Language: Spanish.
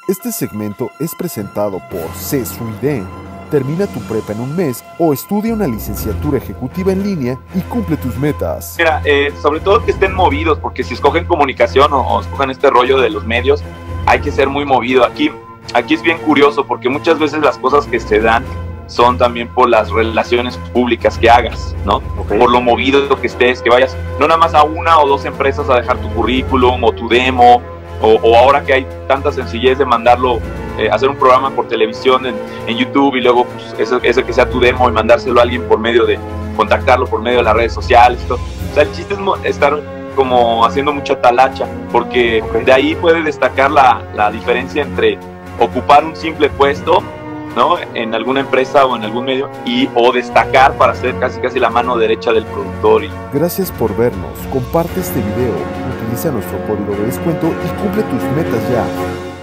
Este segmento es presentado por CESUIDEN. Termina tu prepa en un mes o estudia una licenciatura ejecutiva en línea y cumple tus metas. Mira, sobre todo que estén movidos, porque si escogen comunicación o escogen este rollo de los medios, hay que ser muy movido. Aquí es bien curioso porque muchas veces las cosas que se dan son también por las relaciones públicas que hagas, ¿no? Okay. Por lo movido que estés, que vayas no nada más a una o dos empresas a dejar tu currículum o tu demo, o ahora que hay tanta sencillez de mandarlo, hacer un programa por televisión en YouTube y luego pues, ese que sea tu demo y mandárselo a alguien por medio de contactarlo por medio de las redes sociales. O sea, el chiste es estar como haciendo mucha talacha, porque de ahí puede destacar la diferencia entre ocupar un simple puesto, ¿no?, en alguna empresa o en algún medio o destacar para ser casi la mano derecha del productor. Gracias por vernos, comparte este video, utiliza nuestro código de descuento y cumple tus metas ya.